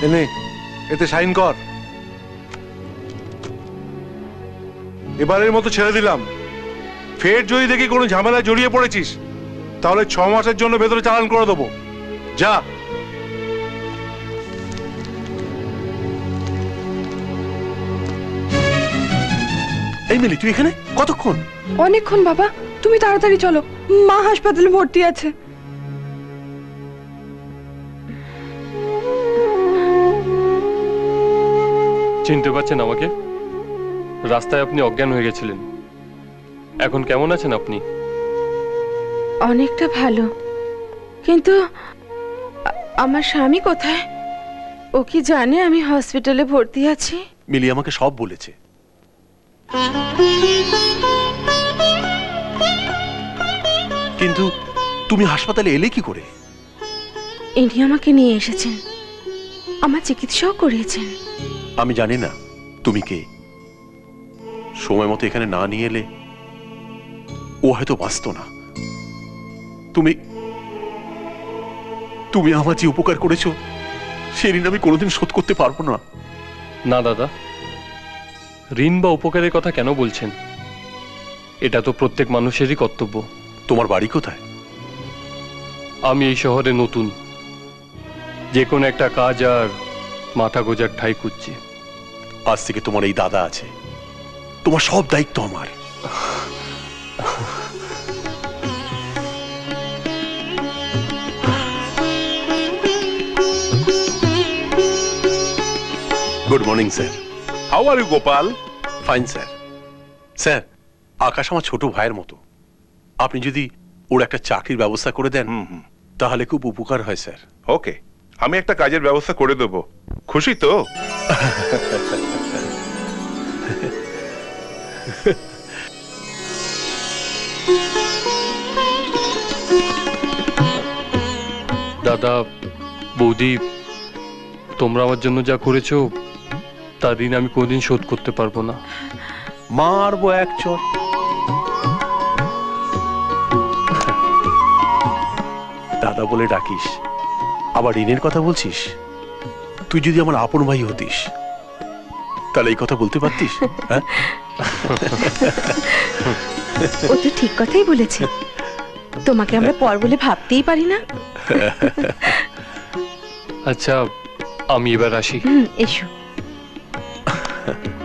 এনে এতে সাইন কর। এবারের মতো ছেড়ে দিলাম। ফের যদি দেখি কোনো ঝামেলায় জড়িয়ে পড়েছিস তাহলে 6 মাসের জন্য ভেতরে চালান করে দেবো। যা। এই মিলি, তুই এখানে কতক্ষণ? অনেকক্ষণ বাবা, তুমি তাড়াতাড়ি চলো, মা হাসপাতালে ভর্তি আছে। চিনতে পারছেন আমাকে? রাস্তায় আপনি অজ্ঞান হয়ে গেছিলেন, এখন কেমন আছেন আপনি? অনেকটা ভালো, কিন্তু আমার স্বামী কোথায়? ও কি জানে আমি হসপিটালে ভর্তি আছি? মিলি আমাকে সব বলেছে। কিন্তু তুমি হাসপাতালে এলে কি করে? ইনি আমাকে নিয়ে এসেছেন, আমার চিকিৎসাও করিয়েছেন। আমি জানি না তুমি কে। সময় মতো এখানে না নিয়ে এলে ও হয়তো বাঁচত না। তুমি তুমি আমার যে উপকার করেছো সেই ঋণ আমি কোনোদিন শোধ করতে পারবো না। না দাদা, ঋণ বা উপকারের কথা কেন বলছেন? এটা তো প্রত্যেক মানুষেরই কর্তব্য। তোমার বাড়ি কোথায়? আমি এই শহরে নতুন, যে কোনো একটা কাজ আর মাথা গোজার ঠাঁই খুঁজছি। আজ থেকে তোমার এই দাদা আছে, তোমার সব দায়িত্ব আমার। Good morning sir. How are you Gopal? Fine sir. Sir, Akash আমার ছোট ভাইয়ের মতো। আপনি যদি ওর একটা চাকরির ব্যবস্থা করে দেন তাহলে খুব উপকার হয় স্যার। ওকে, আমি একটা কাজের ব্যবস্থা করে দেব। খুশি তো? দাদা, বৌদি, তোমরা আমার জন্য যা করেছো তার ঋণ আমি কোনদিন শোধ করতে পারবো না। মারবো এক চর। দাদা বলে ডাকিস, আবার ঋণের কথা বলছিস? তুই যদি আমার আপন ভাই হতিস তাহলে এই কথা বলতে পারতিস? হ্যাঁ, ও তো ঠিক কথাই বলেছে, তোমাকে আমরা পর বলে ভাবতেই পারি না। আচ্ছা, আমি এবার আসি। এসো।